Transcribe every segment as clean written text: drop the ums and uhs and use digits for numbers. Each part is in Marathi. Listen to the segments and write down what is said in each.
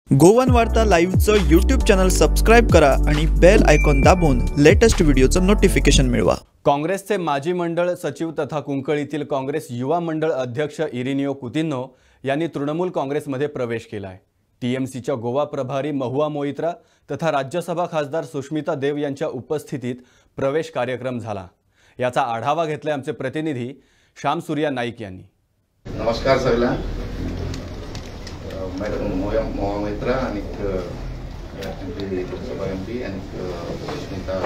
गोवन वार्ता लाईव्हचं यूट्यूब चॅनल सबस्क्राइब करा आणि बेल आयकॉन दाबून लेटेस्ट व्हिडिओचं नोटिफिकेशन मिळवा। काँग्रेसचे माजी मंडळ सचिव तथा कुंकळीतील काँग्रेस युवा मंडळ अध्यक्ष इरिनियो कुतिन्हो यांनी तृणमूल काँग्रेसमध्ये प्रवेश केला आहे। टीएमसीच्या गोवा प्रभारी महुआ मोइत्रा तथा राज्यसभा खासदार सुष्मिता देव यांच्या उपस्थितीत प्रवेश कार्यक्रम झाला। याचा आढावा घेतलाय आमचे प्रतिनिधी श्याम सूर्या नाईक यांनी। नमस्कार सगळ्यांना। मॅडम महुआ मोइत्रा आणि राज्यसभा एमपी आणि सुष्मिता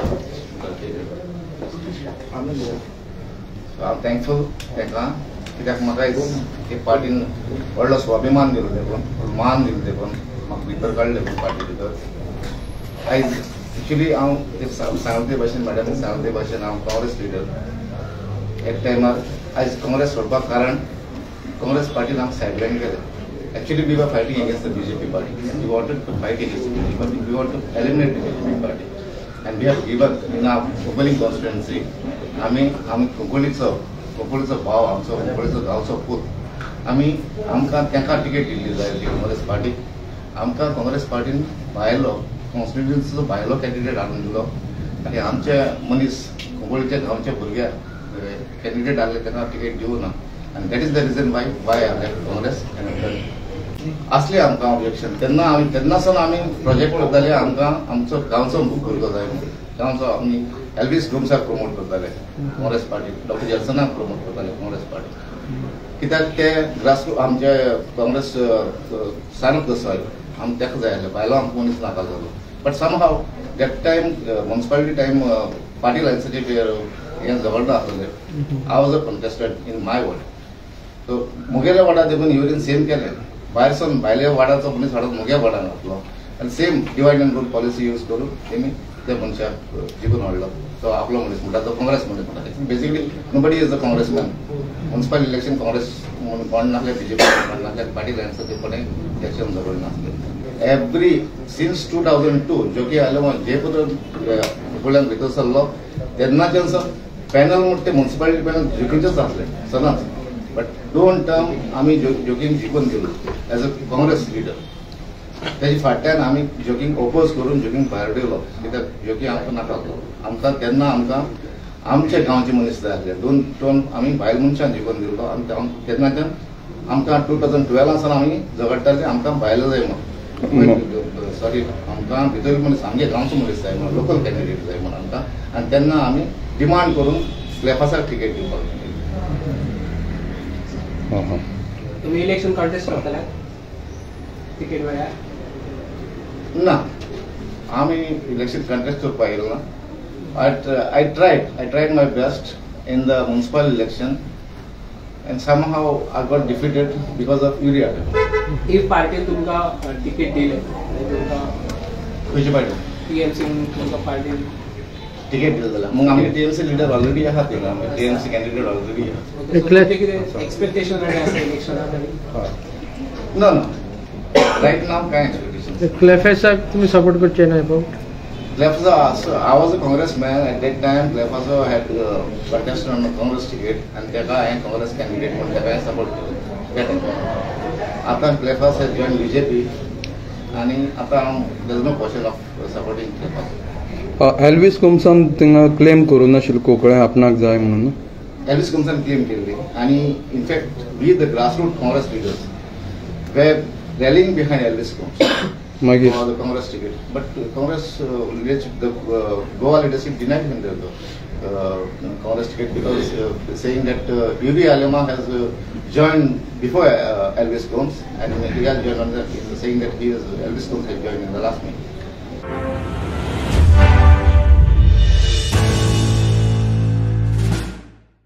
I'm thankful ताका कित्याक म्हाका एक पार्टीन व्हडलो स्वाभिमान दिलो देखून मान दिलो देखून म्हाका भितर काडले पार्टी भितर। आयज एक्चुअली हांव सांगले भाशेन मॅडम सांगले भाशेन हांव काँग्रेस लिडर। एक टायमार आयज काँग्रेस सोडपाक कारण काँग्रेस पार्टीन आमकां सायडलायन केलें। Actually, we were fighting against the BJP party, and we wanted to fight against the BJP party. We want to eliminate the BJP party, and we have given in our opening constituency. आम्ही कोंकणीचो भाव आमचो कोंकणीचो गांवचो पूत आमकां तांकां तिकेट दिल्ली जाय काँग्रेस पार्टीक। आमकां काँग्रेस पार्टीन भायलो कॉन्स्टिट्युएन्सीचो भायलो कॅन्डिडेट हाडून दिलो आनी आमचे मनीस कोंकणीच्या गांवच्या भुरग्याक कॅन्डिडेट हाडले तांकां तिकेट दिवं ना। And that is the reason why I left Congress. असले आमकां ऑब्जेक्शन तेन्नासून आमी प्रोजेक्ट करताले आमकां आमचो गांवचो भुरगो जाय गांवचो आमी एल्विस ग्रुम्साक प्रमोट करताले काँग्रेस पार्टी डॉक्टर जॅक्सनाक प्रमोट करताले काँग्रेस पार्टी कित्याक ते ग्रासरूट आमचे काँग्रेस सांगत कसो आमी ताका जाय आसलें भायलो आमकां मनीस नाका जालो but somehow that time municipality time Patil लायन्साचे हें जवळना आसलें। I was a contestant in my ward. So मुगेल्या वार्डात देखून युरीन सेम केलें भायरसून भायल्या वार्डाचो मनीस हाडून मुगे वार्डान घातलो आनी same divide and rule policy use करून तेमी त्या मनशाक जिखून हाडलो। तो आपलो मनीस म्हणटा तो काँग्रेस मनीस म्हणटा। बेसिकली नोबडी इज अ काँग्रेसमॅन। म्युनिसिपल इलेक्शन काँग्रेस म्हणून कोण नासले बीजेपी कोण नासले पार्टी लायन्साचे कोणें इलेक्शन जवळ नासले। एवरी सिन्स 2002 जो की जे पत्र गोळ्यान भितर सरलो तेन्नाच्यान पॅनल म्हणटा ते म्युनिसिपालिटी पॅनल जोकींचेच आसले सदांच बट 2 टर्म आमी जोकींक जिखून दिलो एज अ काँग्रेस लिडर। तेजे फाटल्यान आमी जोकींक ओपोज करून जोकींक भायर दिलो कित्याक जोकी आमकां नाका आमकां तेन्ना आमकां आमचे गांवचे मनीस जाय आसले 2 टर्म आमी भायल मनशान जिखून दिलो आनी तेन्नाच्यान आमकां 2012 सावन आमी झगडटाले आमकां भायलो जाय म्हणून सॉरी आमकां भितर मनीस आमगे गांवचो मनीस जाय म्हणून लोकल कॅन्डिडेट जाय म्हणून आमकां आनी तेन्ना आमी डिमांड करून क्लेफासाक तिकेट दिवपाक तुम्ही इलेक्शन कॉन्टेस्ट करतले तिकेट मेळ्ळ्या ना आमी इलेक्शन कॉन्टेस्ट करपाक येयलो ना। I tried my best in the municipal election and somehow I got defeated because of area. if party तुमका तिकेट दिले तुमका खंयची पार्टी टीएमसी तुमका पार्टी तिकेट दिलं जाल्यार मग आमी टीएमसी लिडर ऑलरेडी आहात थिंगा आमी टीएमसी कॅन्डिडेट ऑलरेडी आहात। एक्सपेक्टेशन इलेक्शनाक ना रायट नाव काय एक्सपेक्टेशन क्लेफेसाक तुम्ही सपोर्ट करचे नाही भाऊ Clefaso, I was a congressman at that time. Clefaso had contested on the Congress ticket, and Teka and Congress candidate won Teka support getting. After Clefaso has joined BJP, and after there is no question of supporting Clefaso. Elvis Kumson तिंगा क्लेम करून नाशिल्लो कोंकणी आपणाक जाय म्हणून एल्विस कुमसन क्लेम केल्ली आणि in fact we the grassroot Congress leaders were rallying behind Elvis Kumson मागीर for the Congress ticket, but Congress leadership, the Goa leadership denied him the Congress ticket because saying that Yuri Alema has joined before Elvis Combs and he has joined on that, saying that Elvis Combs has joined in the last meeting.